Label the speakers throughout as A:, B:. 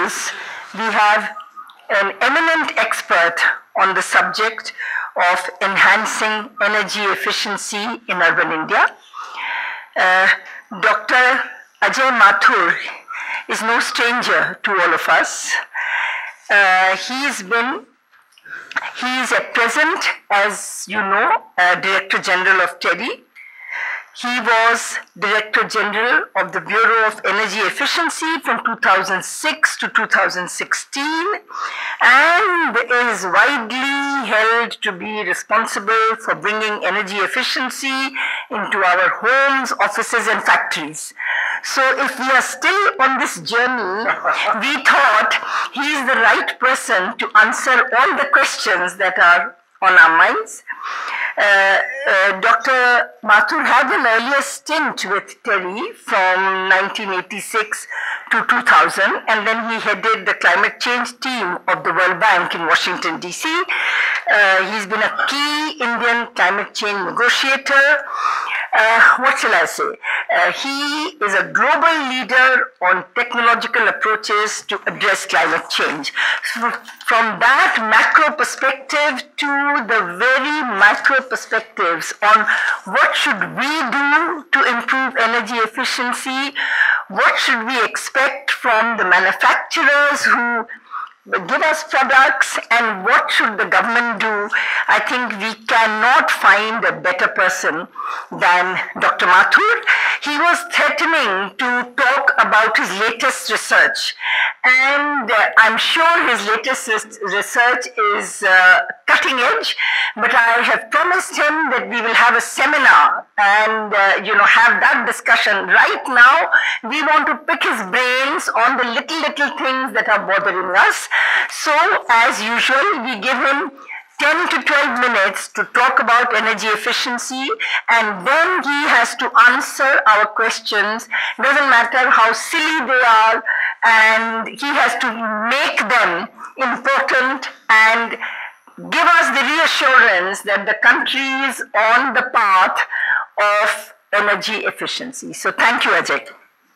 A: is we have an eminent expert on the subject of enhancing energy efficiency in urban India. Dr. Ajay Mathur is no stranger to all of us. He is at present, as you know, Director General of TERI. He was Director General of the Bureau of Energy Efficiency from 2006 to 2016 and is widely held to be responsible for bringing energy efficiency into our homes, offices and factories. So if we are still on this journey, we thought he is the right person to answer all the questions that are on our minds. Dr. Mathur had an earlier stint with TERI from 1986 to 2000, and then he headed the climate change team of the World Bank in Washington, D.C. He's been a key Indian climate change negotiator. What shall I say? He is a global leader on technological approaches to address climate change. So from that macro perspective to the very micro perspectives on what should we do to improve energy efficiency, what should we expect from the manufacturers who give us products, and what should the government do, I think we cannot find a better person than Dr. Mathur. He was threatening to talk about his latest research, and I'm sure his latest research is cutting edge, but I have promised him that we will have a seminar and have that discussion. Right now, we want to pick his brains on the little things that are bothering us. So, as usual, we give him 10 to 12 minutes to talk about energy efficiency, and then he has to answer our questions. Doesn't matter how silly they are, and he has to make them important and give us the reassurance that the country is on the path of energy efficiency. So thank you, Ajay.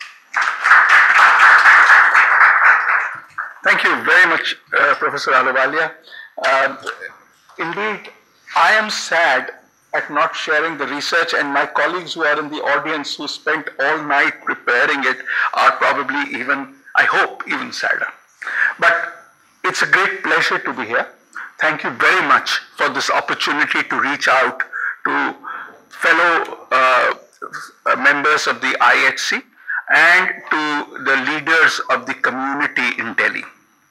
B: Thank you very much, Professor Ahluwalia. Indeed, I am sad at not sharing the research, and my colleagues who are in the audience who spent all night preparing it are probably even, I hope, even sadder. But it's a great pleasure to be here. Thank you very much for this opportunity to reach out to fellow members of the IHC and to the leaders of the community in Delhi.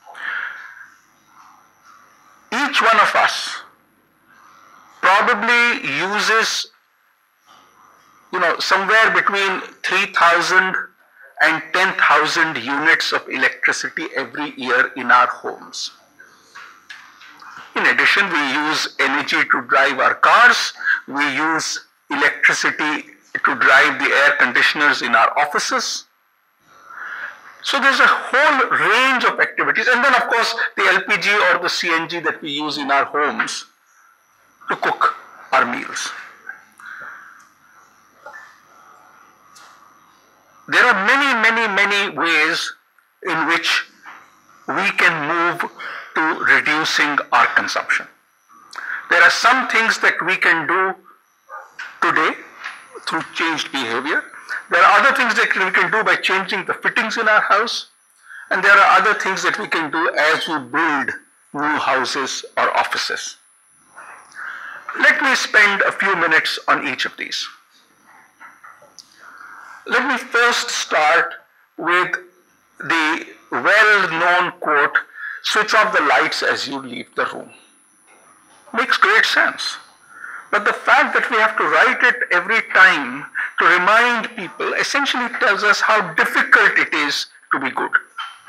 B: Each one of us probably uses, somewhere between 3,000 and 10,000 units of electricity every year in our homes. In addition, we use energy to drive our cars, we use electricity to drive the air conditioners in our offices. So there's a whole range of activities, and then of course the LPG or the CNG that we use in our homes to cook our meals. There are many ways in which we can move to reducing our consumption. There are some things that we can do today through changed behavior. There are other things that we can do by changing the fittings in our house. And there are other things that we can do as we build new houses or offices. Let me spend a few minutes on each of these. Let me first start with the well-known quote, "Switch off the lights as you leave the room." Makes great sense. But the fact that we have to write it every time to remind people essentially tells us how difficult it is to be good.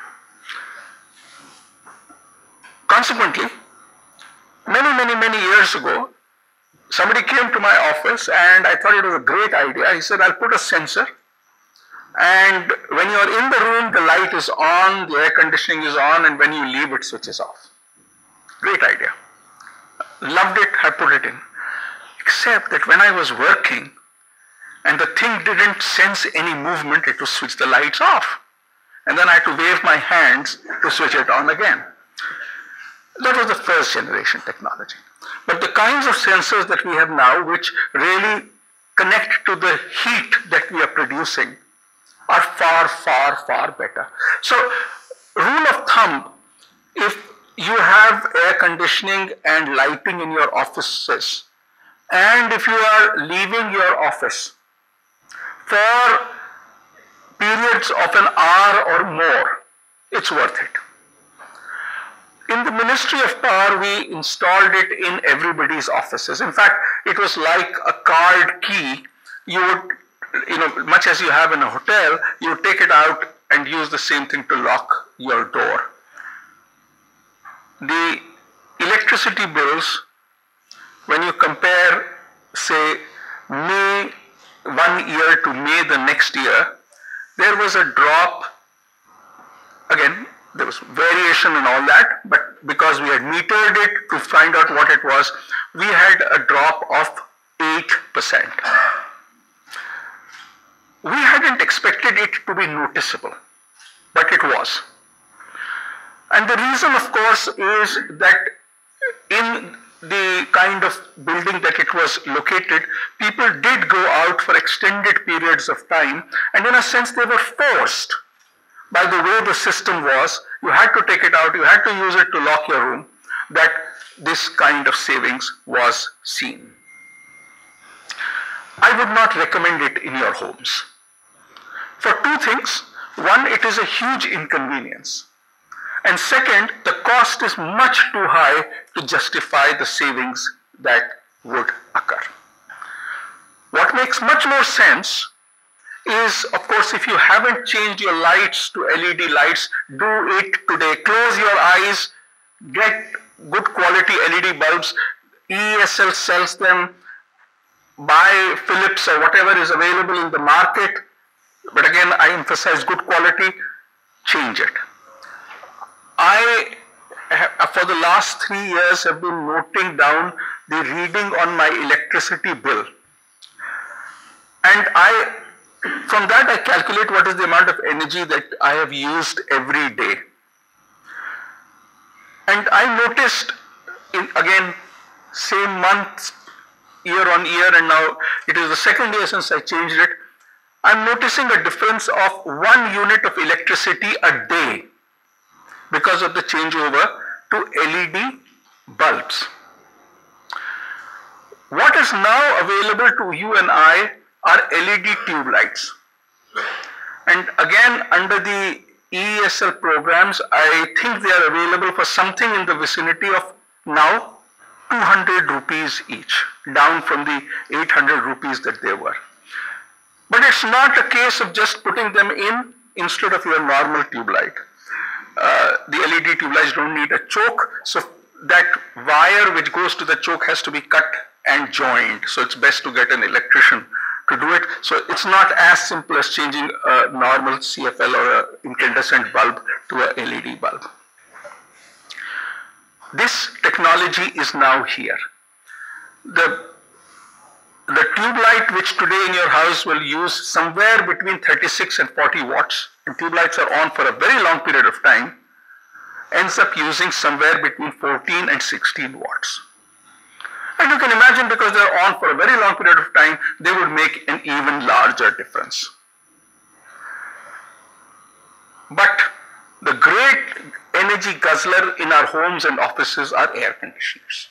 B: Consequently, many years ago, somebody came to my office and I thought it was a great idea. He said, "I'll put a sensor, and when you're in the room, the light is on, the air conditioning is on, and when you leave, it switches off." Great idea. Loved it, I put it in. Except that when I was working and the thing didn't sense any movement, it would switch the lights off. and then I had to wave my hands to switch it on again. That was the first generation technology. But the kinds of sensors that we have now, which really connect to the heat that we are producing, are far, far, far better. So, rule of thumb, if you have air conditioning and lighting in your offices, and if you are leaving your office for periods of an hour or more, it's worth it. In the Ministry of Power, we installed it in everybody's offices. In fact, it was like a card key. You would, much as you have in a hotel, you would take it out and use the same thing to lock your door. The electricity bills, when you compare, say, May one year to May the next year, there was a drop. Again, there was variation and all that, but because we had metered it to find out what it was, we had a drop of 8%. We hadn't expected it to be noticeable, but it was. And the reason, of course, is that in the kind of building that it was located, people did go out for extended periods of time, and in a sense they were forced by the way the system was. You had to take it out, you had to use it to lock your room, that this kind of savings was seen. I would not recommend it in your homes. For two things. One, it is a huge inconvenience. And second, the cost is much too high to justify the savings that would occur. What makes much more sense is, of course, if you haven't changed your lights to LED lights, do it today. Close your eyes, get good quality LED bulbs. ESL sells them. Buy Philips or whatever is available in the market. But again, I emphasize good quality. Change it. I, for the last 3 years, have been noting down the reading on my electricity bill. And from that I calculate what is the amount of energy that I have used every day. And I noticed, again, same month, year on year, and now it is the second year since I changed it, I'm noticing a difference of 1 unit of electricity a day because of the changeover to LED bulbs. What is now available to you and I are LED tube lights. And again, under the ESL programs, I think they are available for something in the vicinity of now 200 rupees each, down from the 800 rupees that they were. But it's not a case of just putting them in instead of your normal tube light. The LED tube lights don't need a choke, so that wire which goes to the choke has to be cut and joined. So it's best to get an electrician to do it. So it's not as simple as changing a normal CFL or an incandescent bulb to a LED bulb. This technology is now here. The tube light which today in your house will use somewhere between 36 and 40 watts, and tube lights are on for a very long period of time, ends up using somewhere between 14 and 16 watts. And you can imagine, because they're on for a very long period of time, they would make an even larger difference. But the great energy guzzler in our homes and offices are air conditioners.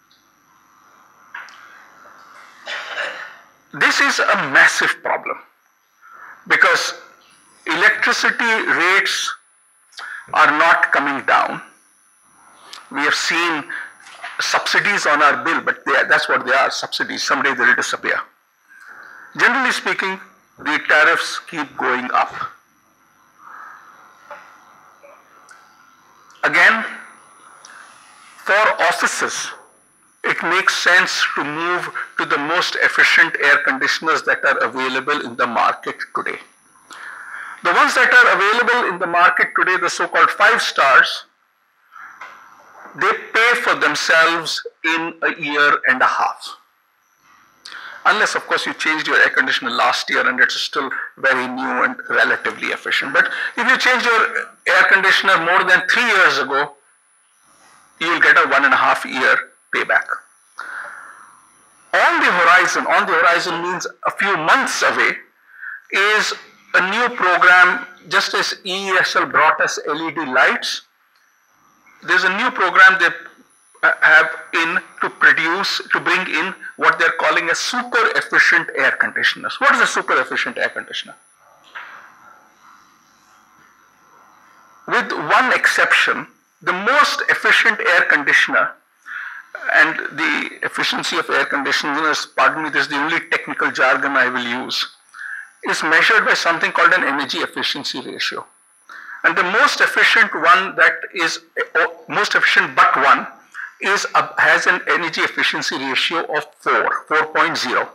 B: This is a massive problem because electricity rates are not coming down. We have seen subsidies on our bill, but that's what they are, subsidies. Someday they will disappear. Generally speaking, the tariffs keep going up. Again, for offices, it makes sense to move to the most efficient air conditioners that are available in the market today. The ones that are available in the market today, the so-called 5 stars, they pay for themselves in a year and a half. unless of course you changed your air conditioner last year and it's still very new and relatively efficient. But if you change your air conditioner more than 3 years ago, you will get a 1.5 year payback. On the horizon means a few months away, is a new program. Just as EESL brought us LED lights, there's a new program they have in to bring in what they're calling a super efficient air conditioners. What is a super efficient air conditioner? With one exception, the most efficient air conditioner, and the efficiency of air conditioners, pardon me, this is the only technical jargon I will use, is measured by something called an energy efficiency ratio. And the most efficient one most efficient but one has an energy efficiency ratio of 4.0.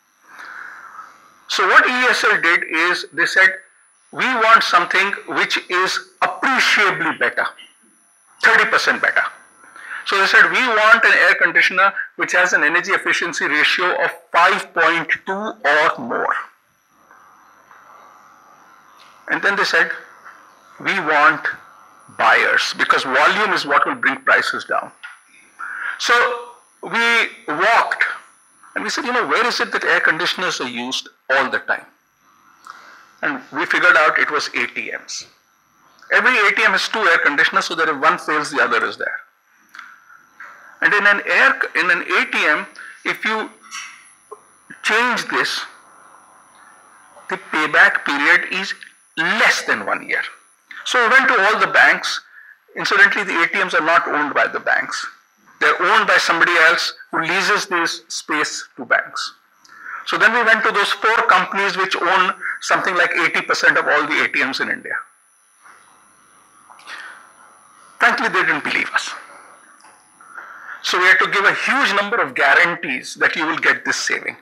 B: So what EESL did is they said, we want something which is appreciably better, 30% better. So they said, we want an air conditioner which has an energy efficiency ratio of 5.2 or more. And then they said, we want buyers, because volume is what will bring prices down. So we walked and we said, where is it that air conditioners are used all the time? And we figured out it was ATMs. Every ATM has 2 air conditioners, so that if one fails, the other is there. And in an ATM, if you change this, the payback period is less than 1 year. So we went to all the banks. Incidentally, the ATMs are not owned by the banks. They're owned by somebody else who leases this space to banks. So then we went to those 4 companies which own something like 80% of all the ATMs in India. Frankly, they didn't believe us. So we had to give a huge number of guarantees that you will get this saving.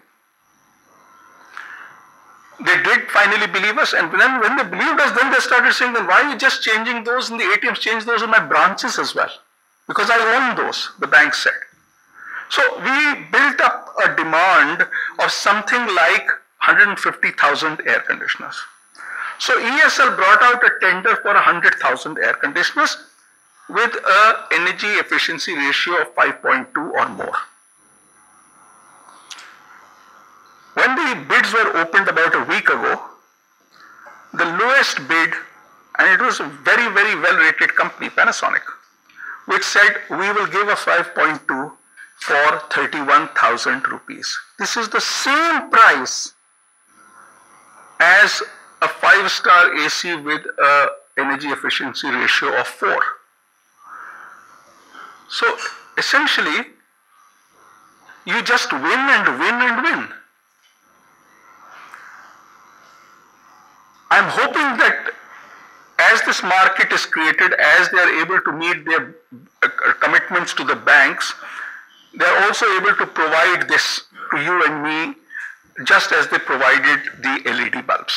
B: They did finally believe us, and then when they believed us, then they started saying, then why are you just changing those in the ATMs? Change those in my branches as well. Because I own those, the bank said. So we built up a demand of something like 150,000 air conditioners. So EESL brought out a tender for 100,000 air conditioners with an energy efficiency ratio of 5.2 or more. When the bids were opened about a week ago, the lowest bid, and it was a very, very well-rated company, Panasonic, which said, we will give a 5.2 for 31,000 rupees. This is the same price as a 5-star AC with an energy efficiency ratio of 4. So essentially, you just win and win and win. I'm hoping that as this market is created, as they are able to meet their commitments to the banks, they are also able to provide this to you and me, just as they provided the LED bulbs.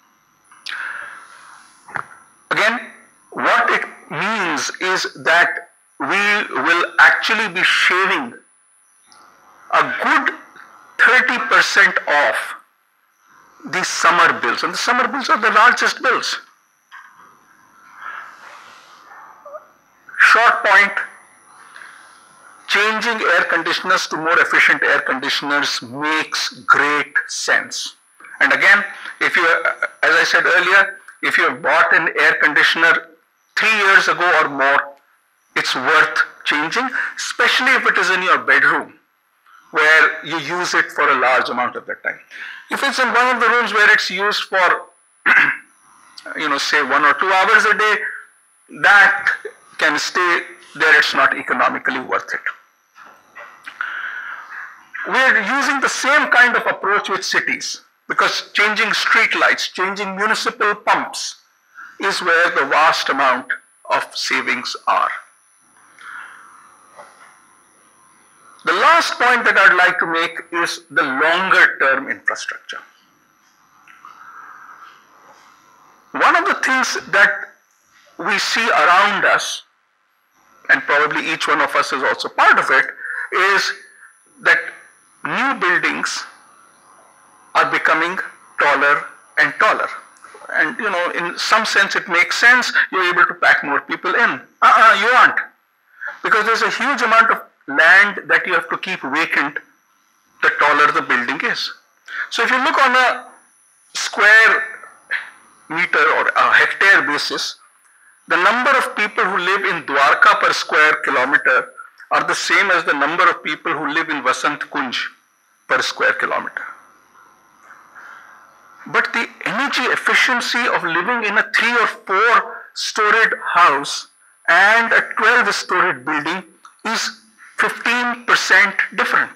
B: Again, what it means is that we will actually be shaving a good 30% off the summer bills, and the summer bills are the largest bills. Short point, changing air conditioners to more efficient air conditioners makes great sense. And again, if you, as I said earlier, if you have bought an air conditioner 3 years ago or more, it's worth changing, especially if it is in your bedroom, where you use it for a large amount of the time. If it's in one of the rooms where it's used for, say 1 or 2 hours a day, that can stay there, it's not economically worth it. We're using the same kind of approach with cities, because changing street lights, changing municipal pumps is where the vast amount of savings are. The last point that I'd like to make is the longer term infrastructure. One of the things that we see around us, and probably each one of us is also part of it, is that new buildings are becoming taller and taller. And you know, in some sense it makes sense, you're able to pack more people in. You aren't. Because there's a huge amount of land that you have to keep vacant the taller the building is. So if you look on a square meter or a hectare basis, the number of people who live in Dwarka per square kilometer are the same as the number of people who live in Vasant Kunj per square kilometer. But the energy efficiency of living in a 3 or 4 storied house and a 12 storied building is 15% different.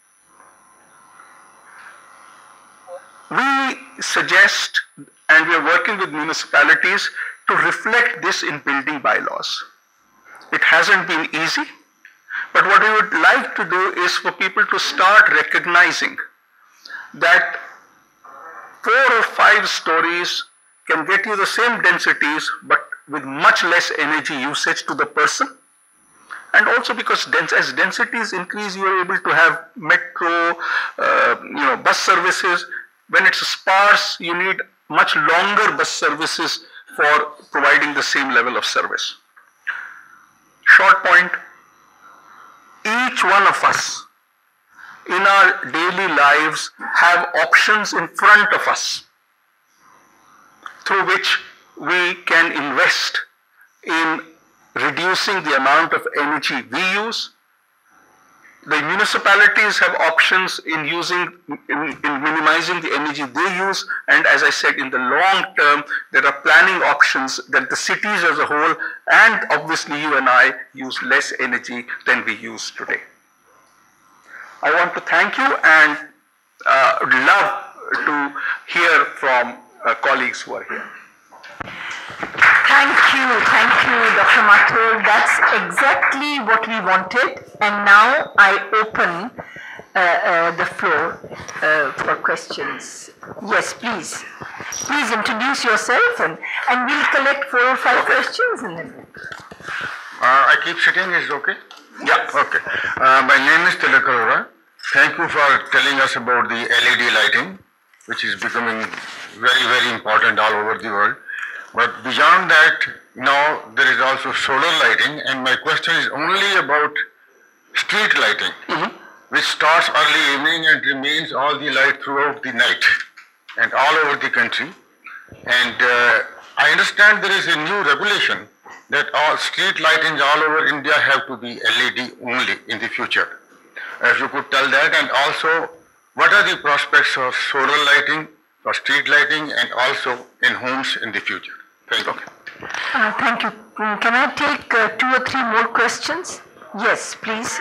B: We suggest, and we are working with municipalities to reflect this in building bylaws. It hasn't been easy, but what we would like to do is for people to start recognizing that 4 or 5 stories can get you the same densities but with much less energy usage to the person. And also because as densities increase, you are able to have metro, bus services. When it's sparse, you need much longer bus services for providing the same level of service. Short point, each one of us in our daily lives have options in front of us through which we can invest in reducing the amount of energy we use. The municipalities have options in minimizing the energy they use, and as I said, in the long term, there are planning options that the cities as a whole, and obviously you and I, use less energy than we use today. I want to thank you and would love to hear from colleagues who are here.
A: Thank you, Dr. Mathur. That's exactly what we wanted. And now I open the floor for questions. Yes, please. Please introduce yourself and we'll collect 4 or 5 questions and then.
C: I keep sitting, is it okay?
B: Yeah.
C: Okay. My name is Tilak Arora. Thank you for telling us about the LED lighting, which is becoming very, very important all over the world. But beyond that, now there is also solar lighting, and my question is only about street lighting, which starts early evening and remains all the light throughout the night and all over the country. And I understand there is a new regulation that all street lightings all over India have to be LED only in the future. If you could tell that, and also what are the prospects of solar lighting, for street lighting, and also in homes in the future? Thank you.
A: Thank you. Can I take 2 or 3 more questions? Yes, please.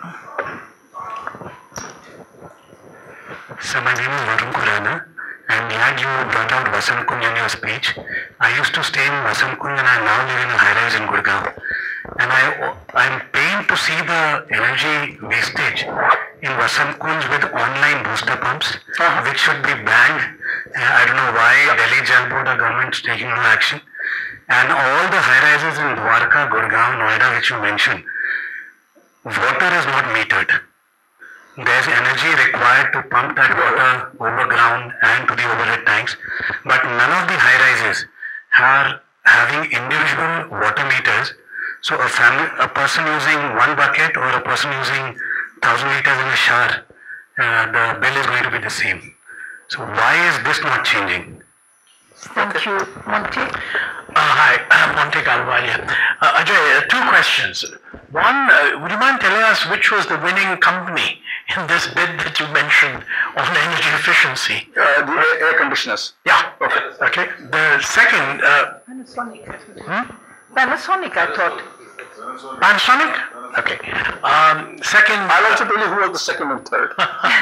D: So my name is Varun Kurana. I'm glad you brought out Vasant Kunj in your speech. I used to stay in Vasant Kunj and I now live in a high-rise in Gurgaon. And I'm pained to see the energy wastage in Vasant Kunj with online booster pumps, which should be banned. I don't know why Delhi Jal Board or government is taking no action. And all the high-rises in Dwarka, Gurgaon, Noida, which you mentioned, water is not metered. There's energy required to pump that water overground and to the overhead tanks, but none of the high-rises are having individual water meters. So a person using 1 bucket or a person using 1,000 liters in a shower, the bill is going to be the same. So why is this not changing?
A: Thank you. Monty?
E: Hi, I'm Monty Ahluwalia. Ajay, 2 questions. One, would you mind telling us which was the winning company in this bid that you mentioned on energy efficiency?
B: The air conditioners.
E: Yeah, okay. The second...
A: Panasonic. Panasonic, I thought.
E: Panasonic? Okay. Second...
B: I'll also tell you who was the second and third.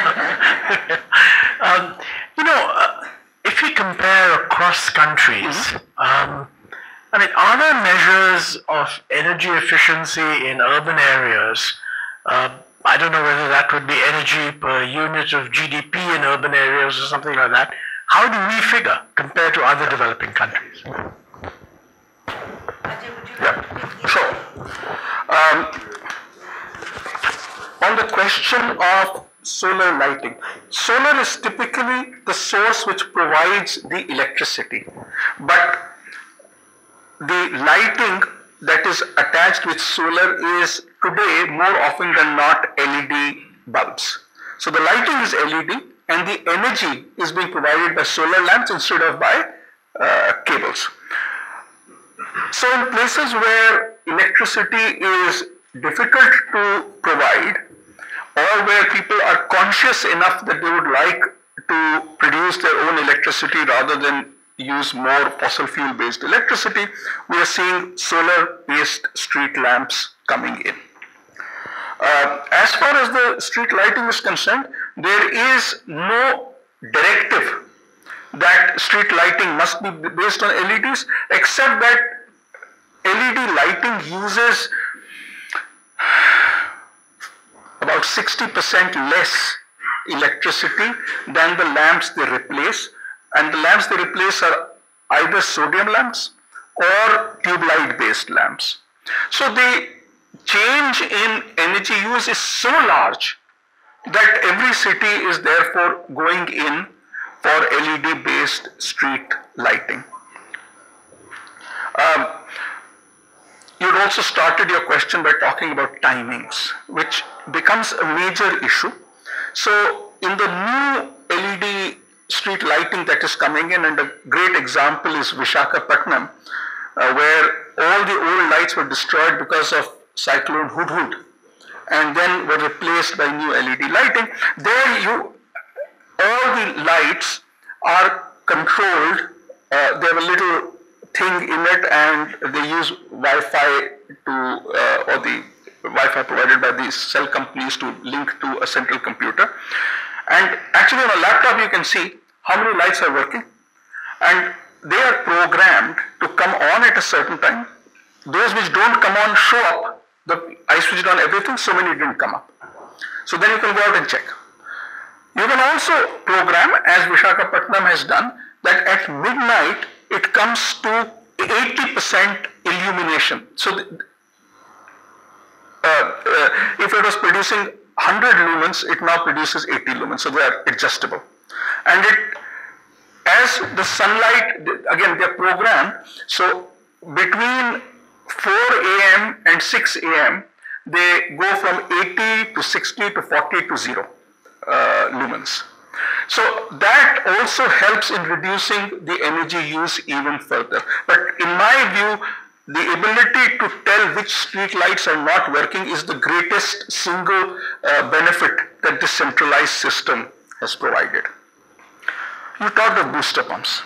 E: If we compare across countries, are there measures of energy efficiency in urban areas? I don't know whether that would be energy per unit of GDP in urban areas or something like that. How do we figure compared to other developing countries?
B: Yeah, sure. On the question of solar lighting. Solar is typically the source which provides the electricity, but the lighting that is attached with solar is today more often than not LED bulbs. So the lighting is LED and the energy is being provided by solar lamps instead of by cables. So in places where electricity is difficult to provide, or where people are conscious enough that they would like to produce their own electricity rather than use more fossil fuel based electricity, we are seeing solar based street lamps coming in. As far as the street lighting is concerned, there is no directive that street lighting must be based on LEDs, except that LED lighting uses about 60% less electricity than the lamps they replace, and the lamps they replace are either sodium lamps or tube light based lamps. So the change in energy use is so large that every city is therefore going in for LED based street lighting. You'd also started your question by talking about timings, which becomes a major issue. So in the new LED street lighting that is coming in, and a great example is Visakhapatnam, where all the old lights were destroyed because of Cyclone Hudhud and then were replaced by new LED lighting. There all the lights are controlled. They have a little thing in it, and they use Wi-Fi or the Wi-Fi provided by these cell companies to link to a central computer. And actually on a laptop you can see how many lights are working, and they are programmed to come on at a certain time. Those which don't come on show up. I switched on everything, so many didn't come up. So then you can go out and check. You can also program, as Visakhapatnam has done, that at midnight it comes to 80% illumination. So if it was producing 100 lumens, it now produces 80 lumens. So they are adjustable. And as the sunlight, again they are programmed, so between 4 a.m. and 6 a.m. they go from 80 to 60 to 40 to 0 lumens. So that also helps in reducing the energy use even further. But in my view, the ability to tell which street lights are not working is the greatest single benefit that this centralized system has provided. You talked of booster pumps.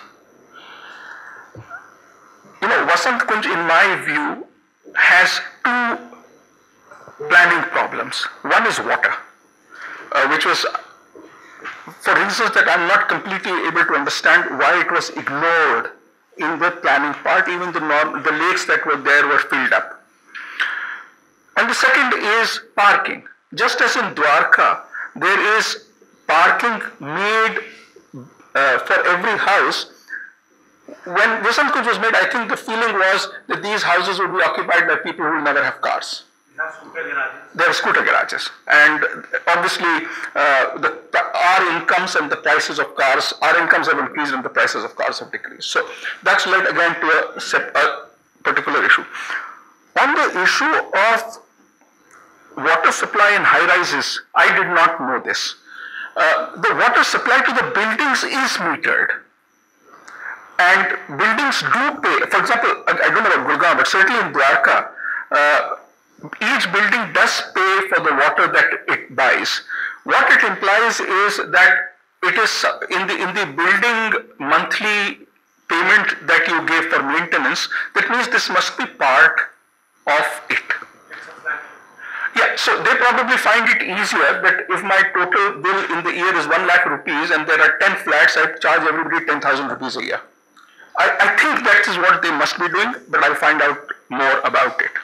B: You know, Vasant Kunj, in my view, has two planning problems. One is water, which was, for reasons that I'm not completely able to understand why it was ignored in the planning part. Even the lakes that were there were filled up. And the second is parking. Just as in Dwarka, there is parking made for every house. When Vasant Kunj was made, I think the feeling was that these houses would be occupied by people who will never have cars. There are scooter garages, and obviously our incomes and the prices of cars, our incomes have increased and the prices of cars have decreased. So that's led again to a particular issue. On the issue of water supply in high rises, I did not know this. The water supply to the buildings is metered. And buildings do pay. For example, I don't know about Gurgaon, but certainly in Dwarka, each building does pay for the water that it buys. What it implies is that it is in the building monthly payment that you give for maintenance. That means this must be part of it. Yeah, so they probably find it easier that if my total bill in the year is 1 lakh rupees and there are 10 flats, I charge everybody 10,000 rupees a year. I think that is what they must be doing, but I'll find out more about it.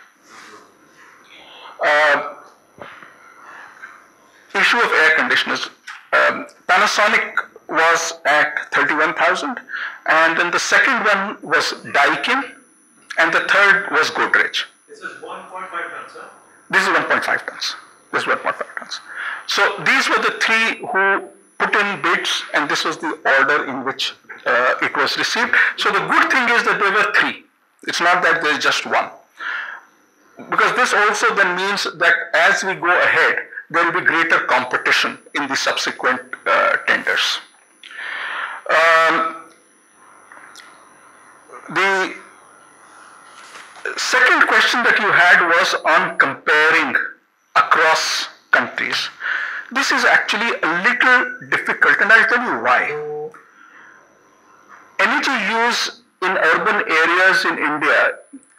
B: Issue of air conditioners. Panasonic was at 31,000, and then the second one was Daikin, and the third was Godrej.
E: This is 1.5 tons, sir?
B: This is 1.5 tons. This is 1.5 tons. So these were the three who put in bids, and this was the order in which it was received. So the good thing is that there were three. It's not that there's just one. Because this also then means that as we go ahead, there will be greater competition in the subsequent tenders. The second question that you had was on comparing across countries. This is actually a little difficult, and I'll tell you why. Energy use in urban areas in India,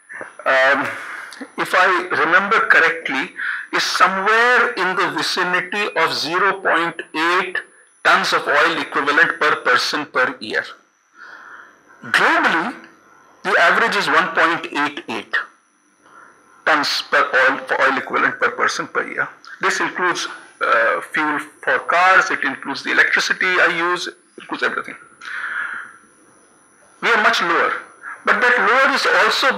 B: if I remember correctly, is somewhere in the vicinity of 0.8 tons of oil equivalent per person per year. Globally, the average is 1.88 tons for oil equivalent per person per year. This includes fuel for cars, it includes the electricity I use, it includes everything. We are much lower, but that lower is also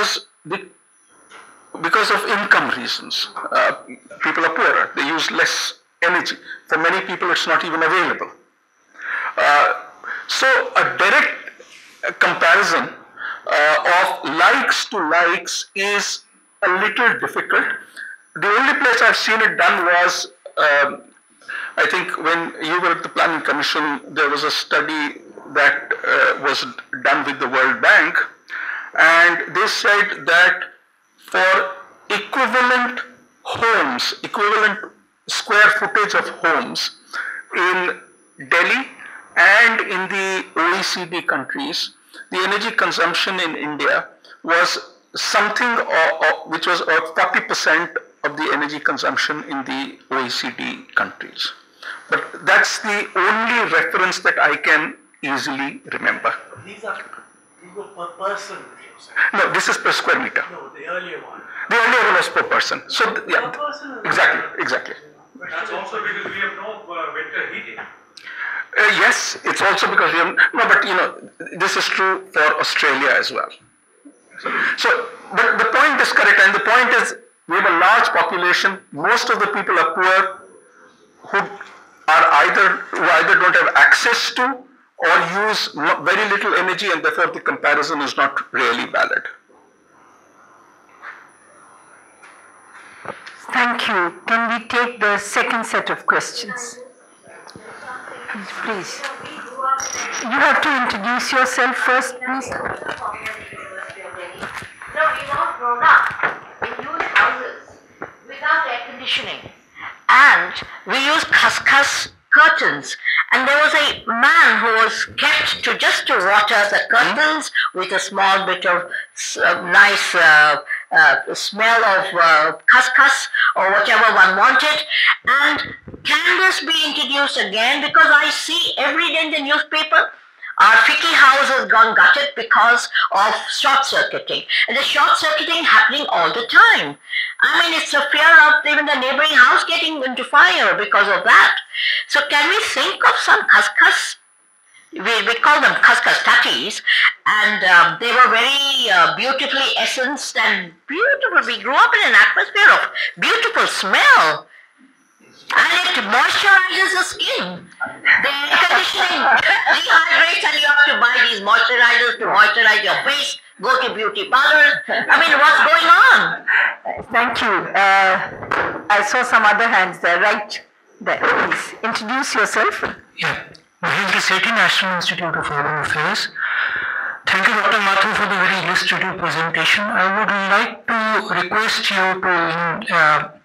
B: because of income reasons. People are poorer, they use less energy. For many people, it's not even available. So a direct comparison of likes to likes is a little difficult. The only place I've seen it done was, I think when you were at the Planning Commission, there was a study that was done with the World Bank, and they said that for equivalent homes, equivalent square footage of homes in Delhi and in the OECD countries, the energy consumption in India was something which was 40% of the energy consumption in the OECD countries. But that's the only reference that I can easily remember.
E: These were per person.
B: No, this is per square meter.
E: No, the earlier one.
B: The earlier one was per person. So yeah,
E: Per person?
B: exactly.
F: That's also because we have no winter heating.
B: Yes, it's also because we have, no, but you know, this is true for Australia as well. So, but the point is correct, and the point is we have a large population. Most of the people are poor, who either don't have access to or use very little energy, and therefore the comparison is not really valid.
A: Thank you. Can we take the second set of questions? Please. You have to introduce yourself first, please.
G: So we were grown up in huge houses without air conditioning, and we used khaskhas curtains, and there was a man who was kept to water the curtains with a small bit of nice smell of khaskhas or whatever one wanted. And can this be introduced again? Because I see every day in the newspaper our Ficky house has gone gutted because of short circuiting, and the short circuiting happening all the time. I mean, it's a fear of even the neighboring house getting into fire because of that. So can we think of some khaskhas? We call them khaskhas tatis, and they were very beautifully essenced and beautiful. We grew up in an atmosphere of beautiful smell. And it moisturizes the skin. The air conditioning dehydrates, and you have to buy these moisturizers to moisturize your face, go to beauty parlors. I mean, what's going on?
A: Thank you. I saw some other hands there, right there. Please introduce yourself.
D: Yeah, Mahendra Sethi, National Institute of Urban Affairs. Thank you, Dr. Mathur, for the very illustrative presentation. I would like to request you to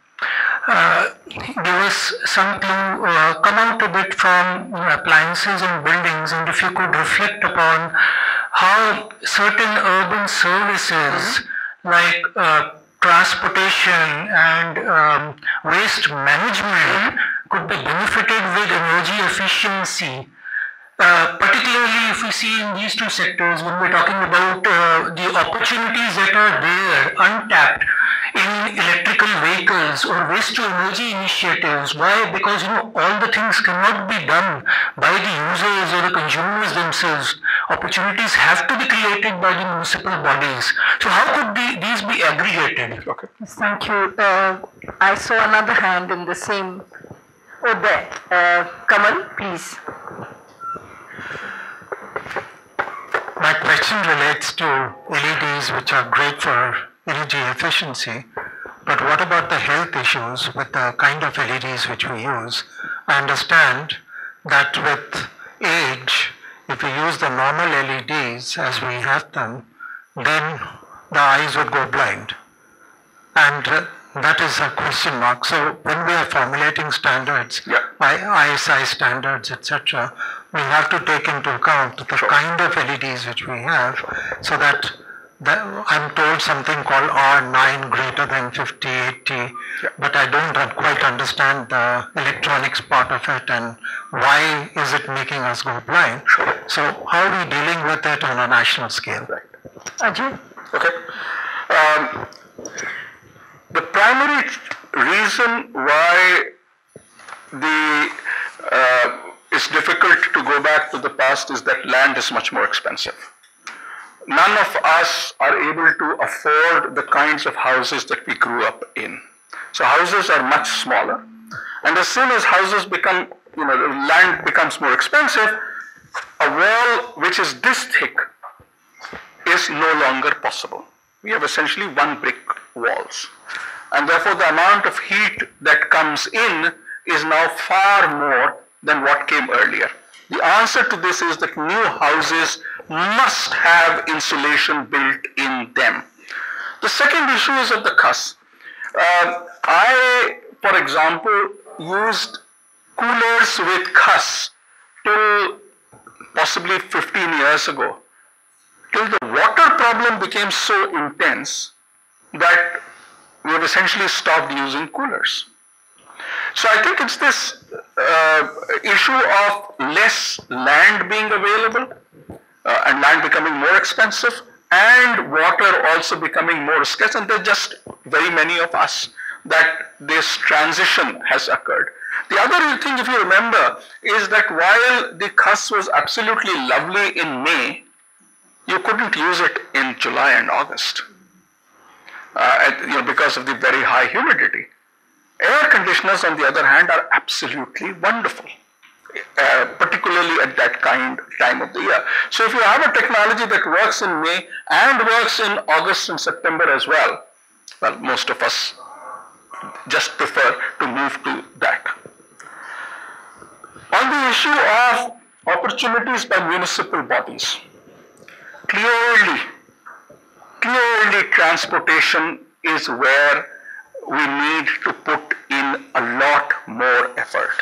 D: give us some clue, come out a bit from appliances and buildings, and if you could reflect upon how certain urban services like transportation and waste management could be benefited with energy efficiency. Particularly if we see in these two sectors, when we're talking about the opportunities that are there untapped in electrical vehicles or waste to energy initiatives. Why? Because all the things cannot be done by the users or the consumers themselves. Opportunities have to be created by the municipal bodies. So how could these be aggregated?
B: Okay.
A: Thank you. I saw another hand in the same Oh, there. Kamal, please.
D: My question relates to LEDs, which are great for energy efficiency, but what about the health issues with the kind of LEDs which we use? I understand that with age, if we use the normal LEDs as we have them, then the eyes would go blind. And that is a question mark. So when we are formulating standards, ISI standards, etc., we have to take into account the kind of LEDs which we have, so that I'm told something called R9 greater than 50, 80, but I don't quite understand the electronics part of it and why is it making us go blind. So how are we dealing with it on a national scale?
A: Ajay?
B: Okay. The primary reason why it's difficult to go back to the past is that land is much more expensive. None of us are able to afford the kinds of houses that we grew up in. So houses are much smaller. And as soon as houses become, land becomes more expensive, a wall which is this thick is no longer possible. We have essentially one brick walls. And therefore the amount of heat that comes in is now far more than what came earlier. The answer to this is that new houses must have insulation built in them. The second issue is of the cusp. I, for example, used coolers with cusp till possibly 15 years ago, till the water problem became so intense that we have essentially stopped using coolers. So I think it's this issue of less land being available and land becoming more expensive and water also becoming more scarce, and there are just very many of us that this transition has occurred. The other thing, if you remember, is that while the cusp was absolutely lovely in May, you couldn't use it in July and August because of the very high humidity. Air conditioners, on the other hand, are absolutely wonderful, particularly at that time of the year. So if you have a technology that works in May and works in August and September as well, most of us just prefer to move to that. On the issue of opportunities by municipal bodies, clearly transportation is where we need to put in a lot more effort.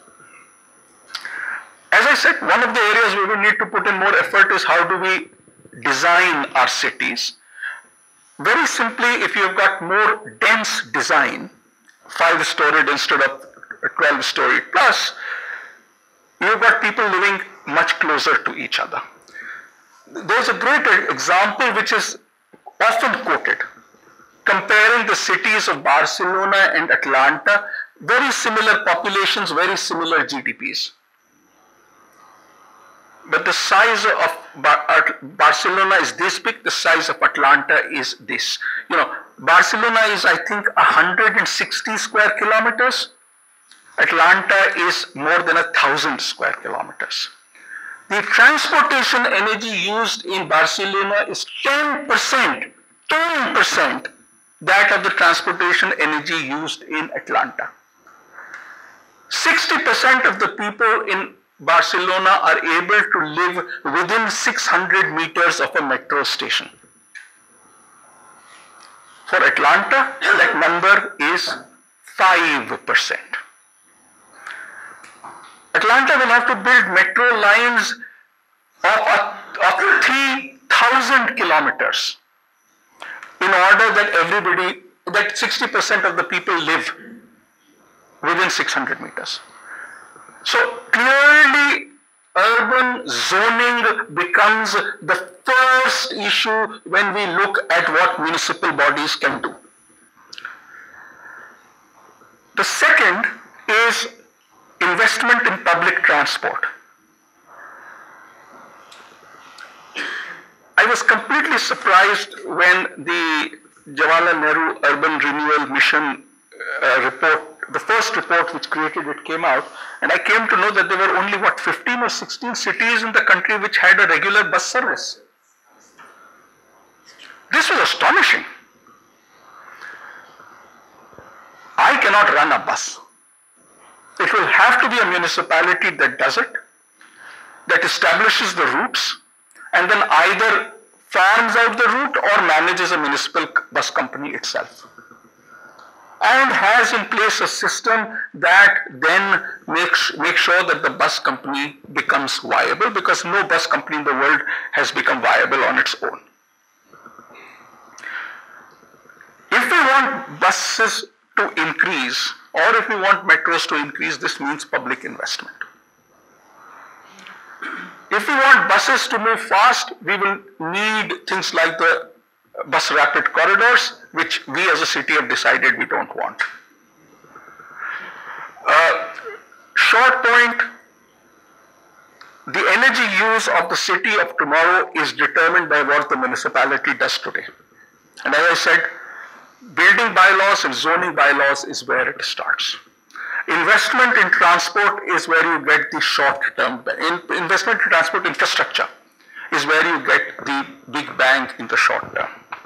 B: As I said, one of the areas where we need to put in more effort is how do we design our cities. Very simply, if you've got more dense design, 5-storied instead of 12-storied plus, you've got people living much closer to each other. There's a great example which is often quoted, comparing the cities of Barcelona and Atlanta, very similar populations, very similar GDPs. But the size of Barcelona is this big, the size of Atlanta is this. Barcelona is, I think, 160 square kilometers. Atlanta is more than 1,000 square kilometers. The transportation energy used in Barcelona is 10% that of the transportation energy used in Atlanta. 60% of the people in Barcelona are able to live within 600 meters of a metro station. For Atlanta, that number is 5%. Atlanta will have to build metro lines of 3,000 kilometers in order that 60% of the people live within 600 meters. So clearly, urban zoning becomes the first issue when we look at what municipal bodies can do. The second is investment in public transport. I was completely surprised when the Jawaharlal Nehru Urban Renewal Mission report the first report which created it came out, and I came to know that there were only 15 or 16 cities in the country which had a regular bus service. This was astonishing. I cannot run a bus. It will have to be a municipality that does it, that establishes the routes, and then either farms out the route or manages a municipal bus company itself, and has in place a system that then makes sure that the bus company becomes viable, because no bus company in the world has become viable on its own. If we want buses to increase, or if we want metros to increase, this means public investment. If we want buses to move fast, we will need things like the bus rapid corridors, which we as a city have decided we don't want. Short point, the energy use of the city of tomorrow is determined by what the municipality does today. And as I said, building bylaws and zoning bylaws is where it starts. Investment in transport is where you get the short-term, investment in transport infrastructure is where you get the big bang in the short term.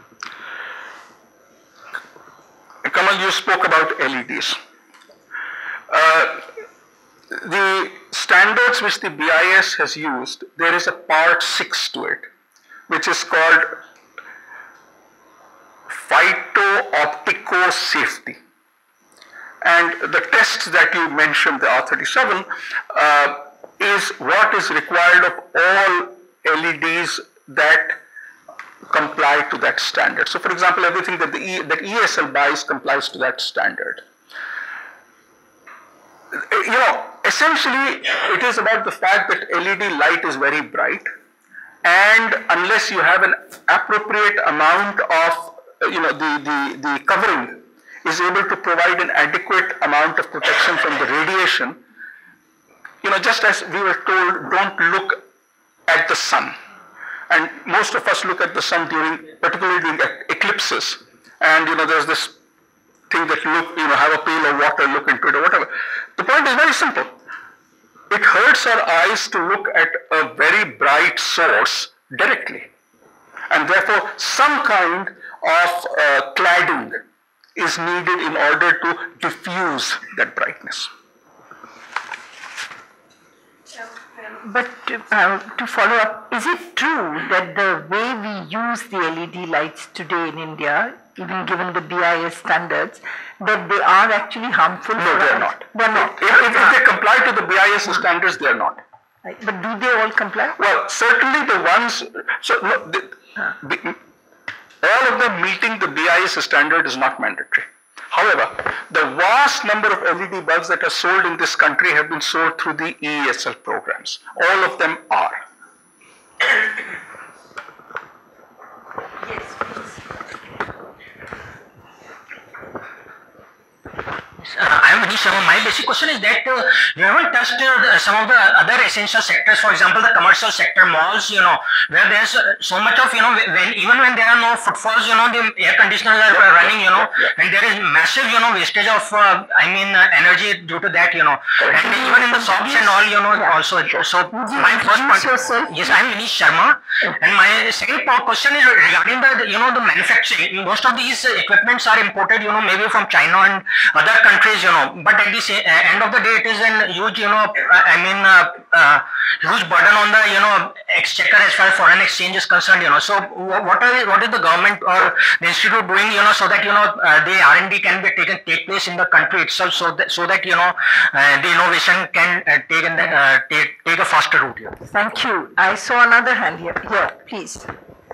B: Kamal, you spoke about LEDs. The standards which the BIS has used, there is a part 6 to it, which is called phyto-optico safety. And the tests that you mentioned, the R37, is what is required of all LEDs that comply to that standard. So for example, everything that that ESL buys complies to that standard. Essentially it is about the fact that LED light is very bright, and unless you have an appropriate amount of, the covering is able to provide an adequate amount of protection from the radiation, just as we were told, don't look at the sun. And most of us look at the sun particularly during eclipses. And there's this thing that have a pail of water, look into it or whatever. The point is very simple. It hurts our eyes to look at a very bright source directly. And therefore, some kind of cladding is needed in order to diffuse that brightness.
A: But to follow up, is it true that the way we use the LED lights today in India, even given the BIS standards, that they are actually harmful?
B: No, they are not.
A: They are not.
B: If they comply to the BIS standards, they are not.
A: Right. But do they all comply?
B: Well, certainly the ones, all of them meeting the BIS standard is not mandatory. However, the vast number of LED bulbs that are sold in this country have been sold through the ESL programs. All of them are.
A: Yes, please.
H: I'm Manish Sharma. My basic question is that you haven't touched some of the other essential sectors, for example, the commercial sector, malls, where there's so much of, even when there are no footfalls, the air conditioners are running, and there is massive, wastage of, energy due to that, and even in the shops and all, also. So my first point, yes, I'm Manish Sharma, and my second question is regarding the, the manufacturing. Most of these equipments are imported, maybe from China and other countries, but at the end of the day, it is a huge, huge burden on the, exchequer as far as foreign exchange is concerned, So what is the government or the institute doing, so that, the R&D can take place in the country itself, so that the innovation can take a faster route here.
A: Thank you. I saw another hand here. Here, please.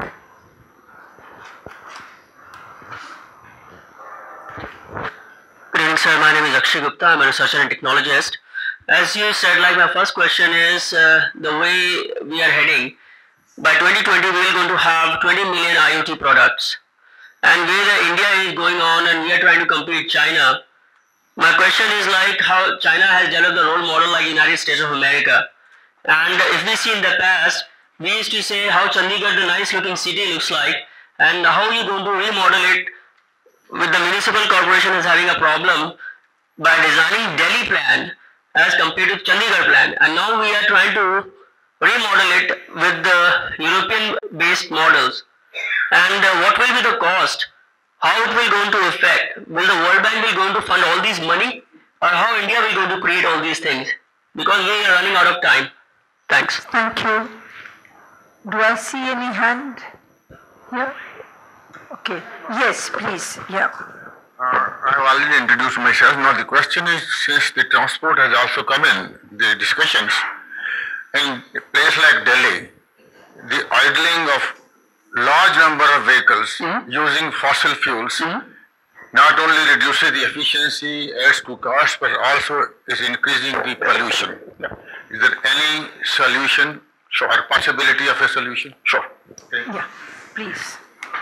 I: Good evening, sir. My name is Ajay Gupta. I'm a researcher and technologist. As you said, my first question is the way we are heading. By 2020, we are going to have 20 million IoT products. And where India is going on and we are trying to compete China, my question is how China has developed a role model like United States of America. And if we see in the past, we used to say how Chandigarh, the nice looking city, looks like, and how you going to remodel it with the municipal corporation is having a problem. by designing Delhi plan as compared to Chandigarh plan, and now we are trying to remodel it with the European based models. And what will be the cost? How it will going to affect? Will the World Bank will going to fund all these money, or how India will going to create all these things? Because we are running out of time. Thanks.
A: Thank you. Do I see any hand here? Okay. Yes, please. Yeah.
C: I have already introduced myself. Now the question is, since the transport has also come in the discussions, in a place like Delhi, the idling of large number of vehicles using fossil fuels not only reduces the efficiency, adds to cost, but also is increasing the pollution. Is there any solution or possibility of a solution?
B: Sure.
C: Okay.
A: Yeah, please.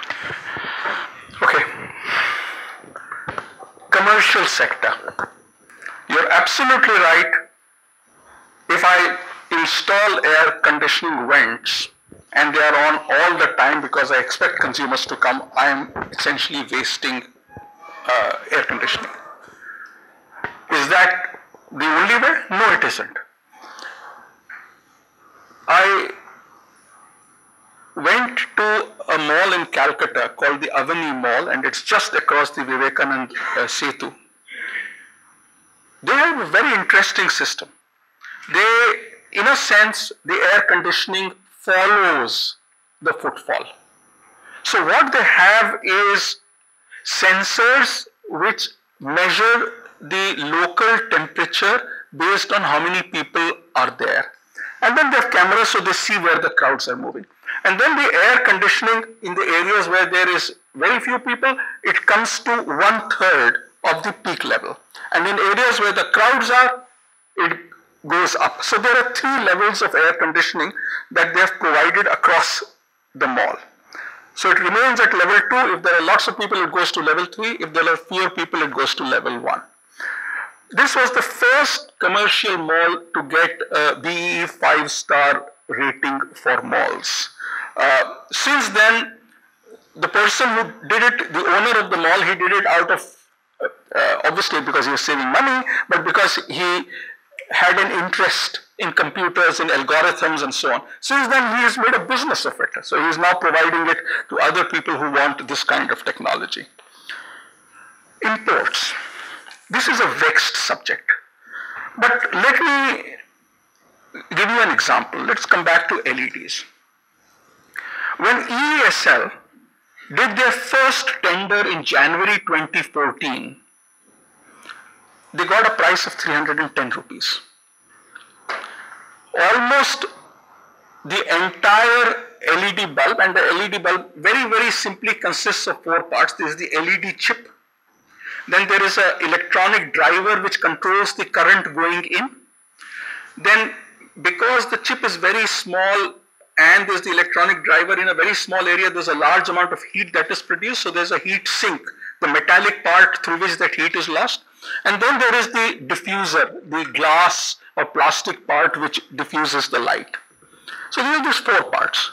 B: Okay. Commercial sector. You're absolutely right. If I install air conditioning vents and they are on all the time because I expect consumers to come, I am essentially wasting air conditioning. Is that the only way? No, it isn't. I went to a mall in Calcutta called the Avani Mall, and it's just across the Vivekanand Setu. They have a very interesting system. They, in a sense, the air conditioning follows the footfall. So what they have is sensors which measure the local temperature based on how many people are there. And then they have cameras so they see where the crowds are moving. And then the air conditioning in the areas where there is very few people, it comes to 1/3 of the peak level. And in areas where the crowds are, it goes up. So there are 3 levels of air conditioning that they have provided across the mall. So it remains at level 2. If there are lots of people, it goes to level 3. If there are fewer people, it goes to level 1. This was the first commercial mall to get a BEE 5-star rating for malls. Since then, the person who did it, the owner of the mall, he did it out of, obviously because he was saving money, but because he had an interest in computers and algorithms and so on. Since then, he has made a business of it. So he is now providing it to other people who want this kind of technology. Imports. This is a vexed subject. But let me give you an example. Let's come back to LEDs. When EESL did their first tender in January 2014, they got a price of 310 rupees. Almost the entire LED bulb, and the LED bulb very, very simply consists of 4 parts. There is the LED chip. Then there is an electronic driver which controls the current going in. Then because the chip is very small and there's the electronic driver in a very small area, there's a large amount of heat that is produced. So there's a heat sink, the metallic part through which that heat is lost. And then there is the diffuser, the glass or plastic part which diffuses the light. So these are just 4 parts.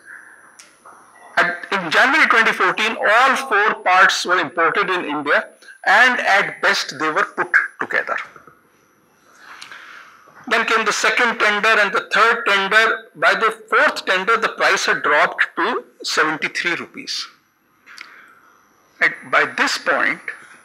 B: In January 2014, all 4 parts were imported in India, and at best they were put together. Then came the second tender and the third tender. By the 4th tender, the price had dropped to 73 rupees. And by this point,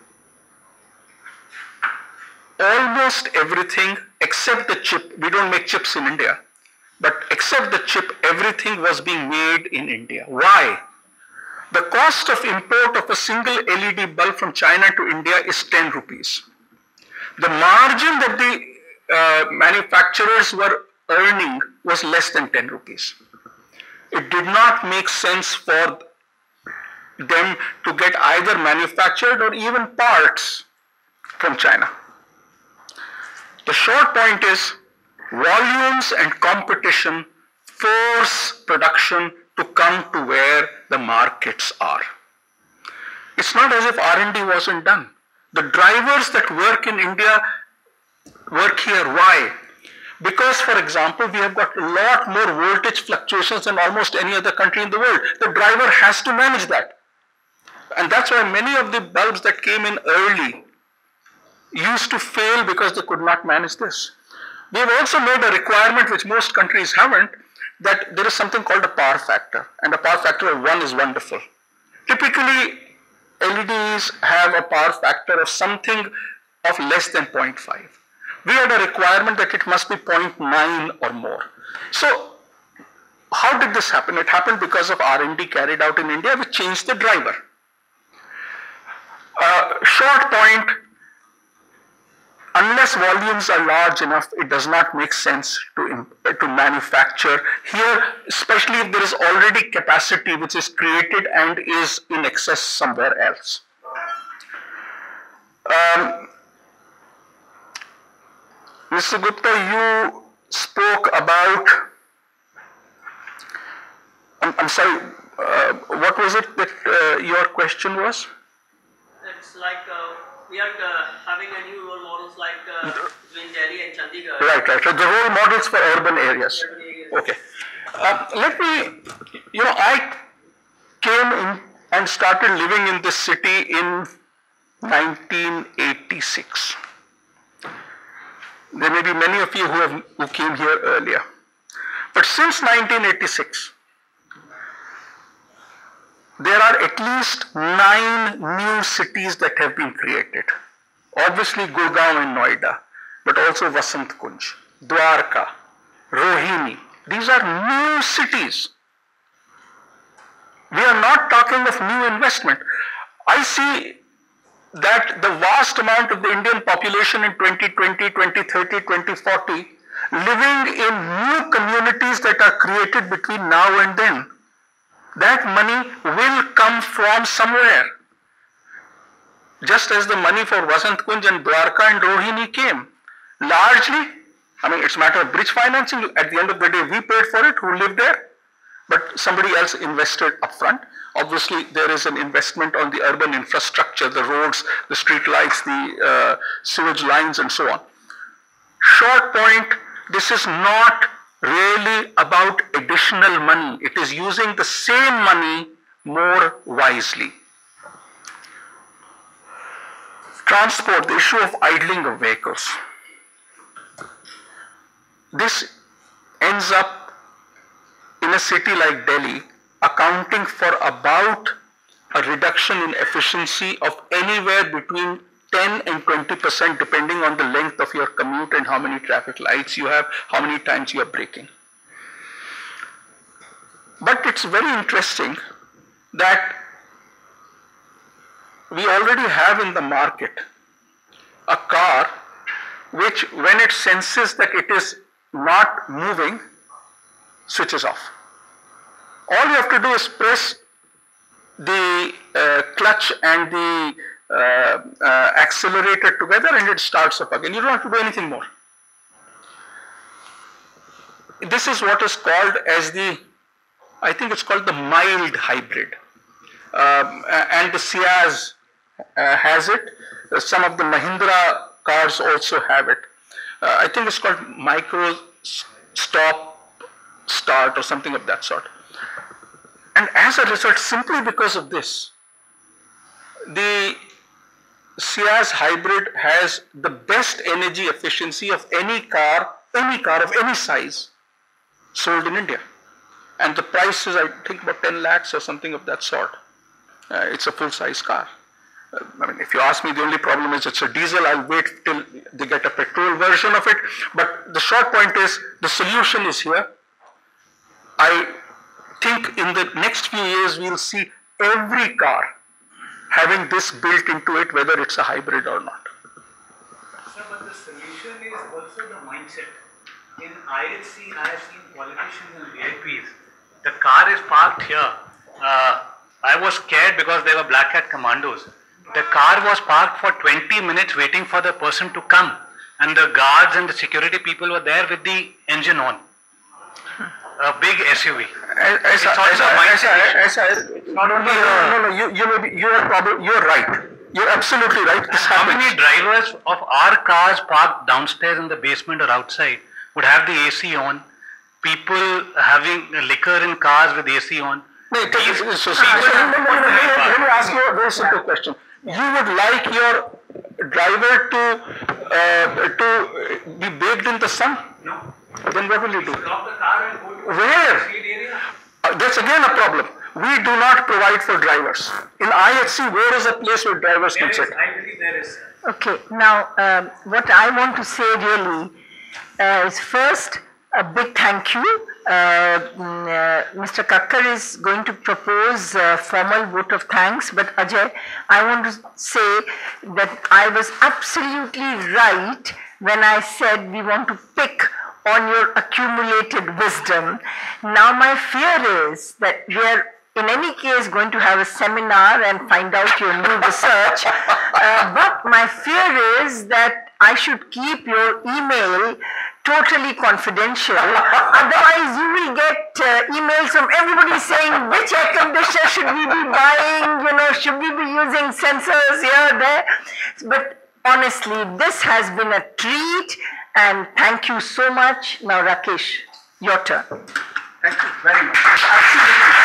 B: almost everything except the chip, we don't make chips in India, but except the chip, everything was being made in India. Why? The cost of import of a single LED bulb from China to India is 10 rupees. The margin that the manufacturers were earning was less than 10 rupees. It did not make sense for them to get either manufactured or even parts from China. The short point is volumes and competition force production to come to where the markets are. It's not as if R&D wasn't done. The drivers that work in India work here. Why? Because, for example, we have got a lot more voltage fluctuations than almost any other country in the world. The driver has to manage that. And that's why many of the bulbs that came in early used to fail because they could not manage this. We have also made a requirement which most countries haven't, that there is something called a power factor, and a power factor of 1 is wonderful. Typically, LEDs have a power factor of something of less than 0.5. We had a requirement that it must be 0.9 or more. So, how did this happen? It happened because of R&D carried out in India, which changed the driver. Short point, unless volumes are large enough, it does not make sense to manufacture here, especially if there is already capacity which is created and is in excess somewhere else. Mr. Gupta, you spoke about, I'm sorry, what was it that your question was?
I: It's like we are having a new role models like between Delhi and Chandigarh.
B: Right. The role models for urban areas. Okay. Let me, I came in and started living in this city in 1986. There may be many of you who came here earlier. But since 1986, there are at least 9 new cities that have been created. Obviously Gurgaon and Noida, but also Vasant Kunj, Dwarka, Rohini. These are new cities. We are not talking of new investment. I see that the vast amount of the Indian population in 2020, 2030, 2040 living in new communities that are created between now and then. That money will come from somewhere. Just as the money for Vasant Kunj and Dwarka and Rohini came. Largely, it's a matter of bridge financing. At the end of the day, we paid for it, who lived there, but somebody else invested upfront. Obviously, there is an investment on the urban infrastructure, the roads, the street lights, the sewage lines, and so on. Short point, this is not really about additional money. It is using the same money more wisely. Transport, the issue of idling of vehicles. This ends up in a city like Delhi accounting for about a reduction in efficiency of anywhere between 10 and 20% depending on the length of your commute and how many traffic lights you have, how many times you are braking. But it's very interesting that we already have in the market a car which, when it senses that it is not moving, switches off. All you have to do is press the clutch and the accelerator together and it starts up again. You don't have to do anything more. This is what is called as I think it's called the mild hybrid. And the Ciaz has it. Some of the Mahindra cars also have it. I think it's called micro stop start or something of that sort. And as a result, simply because of this, the Ciaz hybrid has the best energy efficiency of any car of any size sold in India. And the price is, I think, about 10 lakhs or something of that sort. It's a full-size car. If you ask me, the only problem is it's a diesel. I'll wait till they get a petrol version of it. But the short point is, the solution is here. I think in the next few years, we'll see every car having this built into it, whether it's a hybrid or not.
F: Sir, but the solution is also the mindset. In IHC, I have seen politicians and VIPs. The car is parked here. I was scared because they were black hat commandos. The car was parked for 20 minutes waiting for the person to come. And the guards and the security people were there with the engine on. A big SUV. It's also a mindset issue. Not only
B: you're right. You're absolutely right.
F: How many drivers of our cars parked downstairs in the basement or outside would have the AC on? People having liquor in cars with AC on.
B: Let me ask you a very simple question. You would like your driver to be bathed in the sun?
F: No.
B: Then what will you do?
F: Stop the car and go to
B: Where?
F: shade area.
B: That's again a problem. We do not provide for drivers. In IHC, where is a place where drivers
F: There
B: can
F: is,
B: sit?
F: I believe there is.
A: Okay, now what I want to say really is first a big thank you. Mr. Kakkar is going to propose a formal vote of thanks, but Ajay, I want to say that I was absolutely right when I said we want to pick on your accumulated wisdom. Now my fear is that we are in any case going to have a seminar and find out your new research, but my fear is that I should keep your email totally confidential. Otherwise you will get emails from everybody saying which air conditioner should we be buying, should we be using sensors here, there. But honestly, this has been a treat and thank you so much. Now Rakesh, your turn.
B: Thank you very much. Absolutely.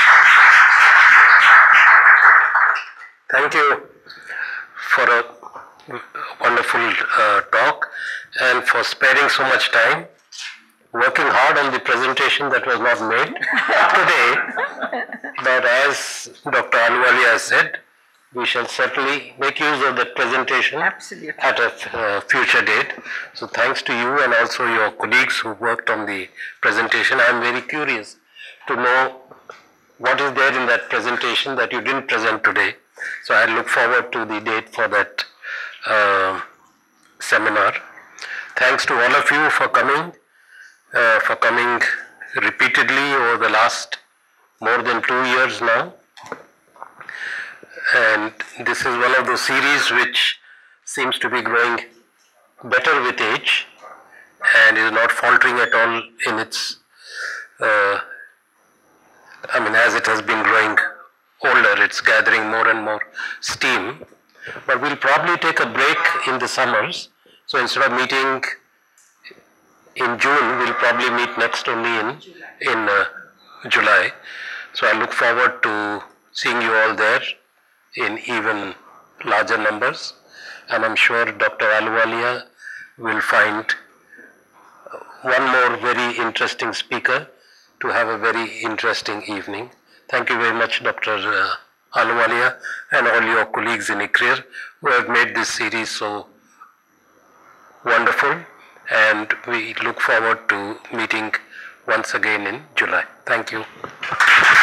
J: Thank you for a wonderful talk and for sparing so much time, working hard on the presentation that was not made today. But as Dr. Ahluwalia has said, we shall certainly make use of that presentation
A: Absolutely.
J: at a future date. So thanks to you and also your colleagues who worked on the presentation. I am very curious to know what is there in that presentation that you didn't present today. So I look forward to the date for that seminar. Thanks to all of you for coming repeatedly over the last more than 2 years now. And this is one of those series which seems to be growing better with age and is not faltering at all in its, as it has been growing older, it's gathering more and more steam. But we'll probably take a break in the summers. So instead of meeting in June, we'll probably meet next only in July. So I look forward to seeing you all there in even larger numbers. And I'm sure Dr. Ahluwalia will find one more very interesting speaker to have a very interesting evening. Thank you very much, Dr. Ahluwalia, and all your colleagues in ICRIER who have made this series so wonderful, and we look forward to meeting once again in July. Thank you.